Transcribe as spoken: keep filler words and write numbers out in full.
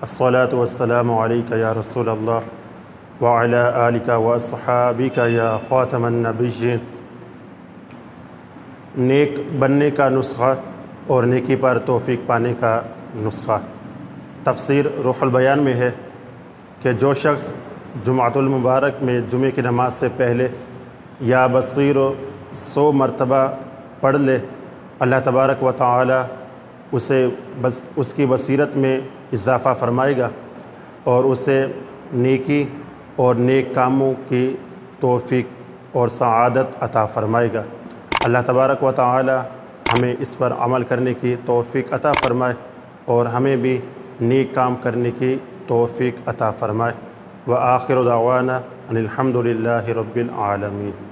अस्सलातु वस्सलामु अलैका या रसूल अल्लाह व अला आलिका व अस्हाबिका या ख़ातमन नबिय्यीन। नेक बनने का नुस्खा और नेकी पर तौफ़ीक पाने का नुस्खा। तफ़सीर रूहुल बयान में है कि जो शख्स जुमातुल मुबारक में जुमे की नमाज से पहले या बसीर सौ मरतबा पढ़ ले, अल्लाह तबारक व तआला उसे बस उसकी बसीरत में इजाफ़ा फ़रमाएगा और उसे नेकी और नेक कामों की तौफ़ीक और सआदत अता फ़रमाएगा। अल्लाह तबारक व तआला हमें इस पर अमल करने की तौफ़ीक अता फ़रमाए और हमें भी नेक काम करने की तौफ़ीक अता फ़रमाए। व आखिर दावाना अनिल हम्दुलिल्लाहि रब्बिल आलमीन।